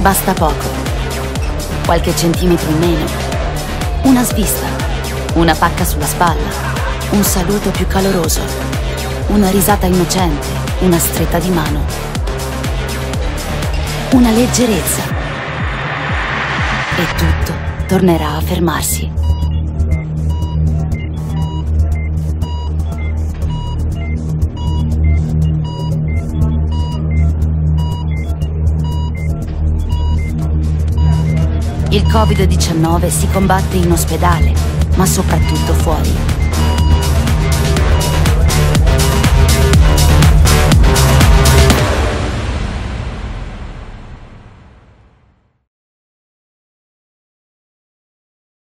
Basta poco. Qualche centimetro in meno. Una svista. Una pacca sulla spalla. Un saluto più caloroso. Una risata innocente. Una stretta di mano. Una leggerezza. E tutto tornerà a fermarsi. Il Covid-19 si combatte in ospedale, ma soprattutto fuori.